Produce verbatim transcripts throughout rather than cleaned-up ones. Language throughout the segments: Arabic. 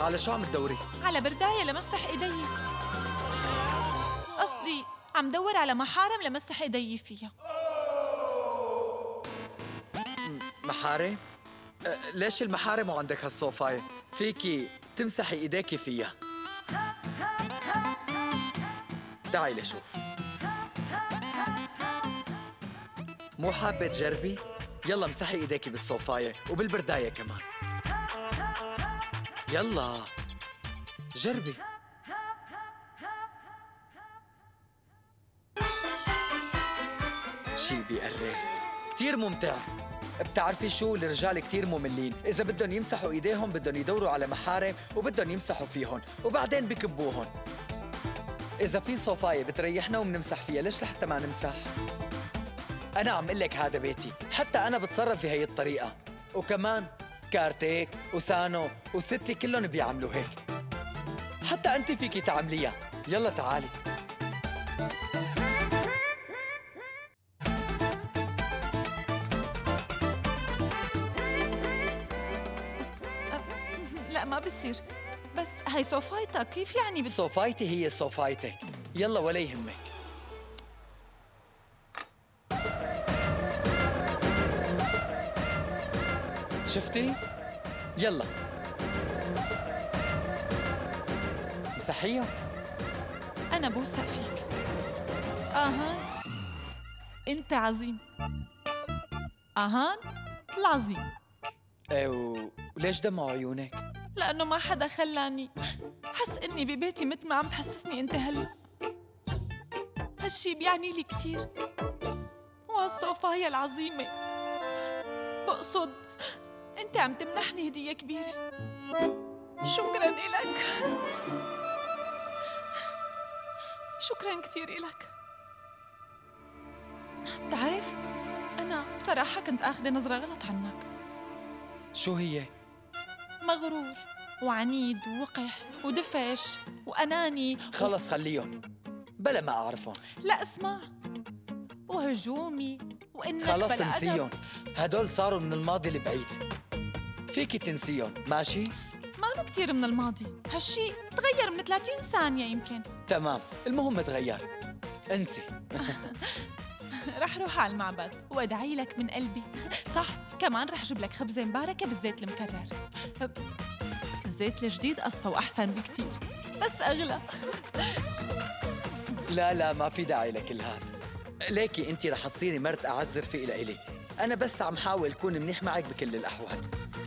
على شو عم تدوري؟ على برداية لمسح ايدي. قصدي عم دور على محارم لمسح ايدي فيها. محارم؟ أه ليش المحارم وعندك هالصوفاية؟ فيكي تمسحي ايديكي فيها. تعي لشوف. مو حابة تجربي؟ يلا امسحي ايديكي بالصوفاية وبالبرداية كمان. يلا جربي. شي بيقرف كتير ممتع. بتعرفي شو، الرجال كتير مملين، إذا بدهم يمسحوا إيديهم بدهم يدوروا على محارم وبدهم يمسحوا فيهم وبعدين بكبوهم. إذا في صوفاية بتريحنا وبنمسح فيها، ليش لحتى ما نمسح؟ أنا عم قلك هذا بيتي، حتى أنا بتصرف بهي الطريقة، وكمان كارتيك وسانو وستي كلهم بيعملوا هيك. حتى أنت فيكي تعمليها. يلا تعالي. لا ما بصير، بس هي صوفايتك، كيف يعني بت... صوفايتي هي صوفايتك، يلا ولا يهمك. شفتي؟ يلا مسحيها. أنا بوثق فيك. أهان أنت عظيم. أهان العظيم. ايه وليش دمع عيونك؟ لأنه ما حدا خلاني حس إني ببيتي مثل ما عم تحسسني أنت هلا. هالشي بيعني لي كتير. وهالصوفاية العظيمة، بقصد أنت عم تمنحني هدية كبيرة. شكراً إلك. شكراً كتير إلك. بتعرف أنا بصراحة كنت آخذة نظرة غلط عنك. شو هي؟ مغرور وعنيد ووقح ودفش وأناني. خلص خليهم بلا ما أعرفهم. لا اسمع، وهجومي وإنك خلص بلا انسيهم، هدول صاروا من الماضي البعيد، فيكي تنسيهم ماشي؟ ما له كتير من الماضي، هالشي تغير من ثلاثين ثانية يمكن. تمام، المهم تغير، انسي. رح روح على المعبد وادعي لك من قلبي. صح، كمان رح جيب لك خبزة مباركة بالزيت المكرر. الزيت الجديد أصفى وأحسن بكتير، بس أغلى. لا لا ما في داعي لكل هذا، ليكي انت رح تصيري مرت اعز رفيق لإلي، انا بس عم حاول كون منيح معك بكل الاحوال.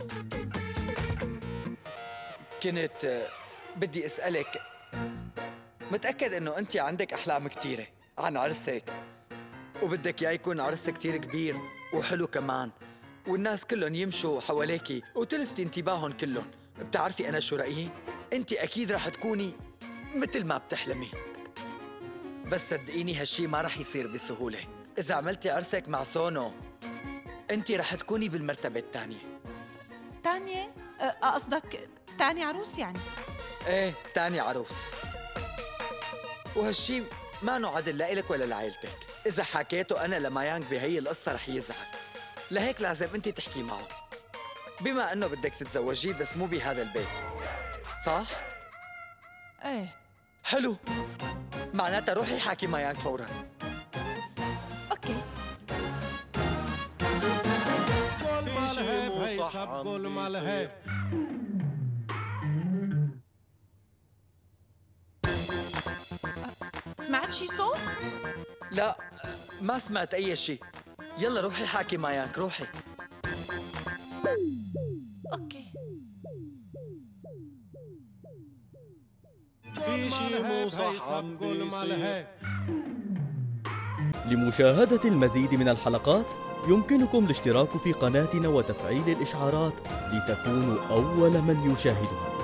كنت بدي اسالك، متاكد انه انت عندك احلام كثيره عن عرسك، وبدك اياه يكون عرس كثير كبير وحلو كمان، والناس كلهم يمشوا حواليكي وتلفتي انتباههم كلهم. بتعرفي انا شو رايي؟ انت اكيد رح تكوني مثل ما بتحلمي، بس صدقيني هالشي ما رح يصير بسهولة. إذا عملتي عرسك مع سونو أنت رح تكوني بالمرتبة الثانية. تانية؟ أه قصدك تاني عروس يعني؟ إيه تاني عروس، وهالشي ما نوع عدل لإلك ولا لعائلتك. إذا حكيته أنا لمايانغ بهي القصة رح يزعل، لهيك لازم أنت تحكي معه، بما أنه بدك تتزوجيه بس مو بهذا البيت، صح؟ إيه. حلو، معناتها روحي حاكي مايانغ فورا. اوكي. في شي مو صح عم بيصير. سمعت شي صوت؟ لا ما سمعت اي شيء. يلا روحي حاكي مايانغ، روحي. اوكي. في شي مو صح عم بيصير. لمشاهدة المزيد من الحلقات يمكنكم الاشتراك في قناتنا وتفعيل الإشعارات لتكونوا أول من يشاهدها.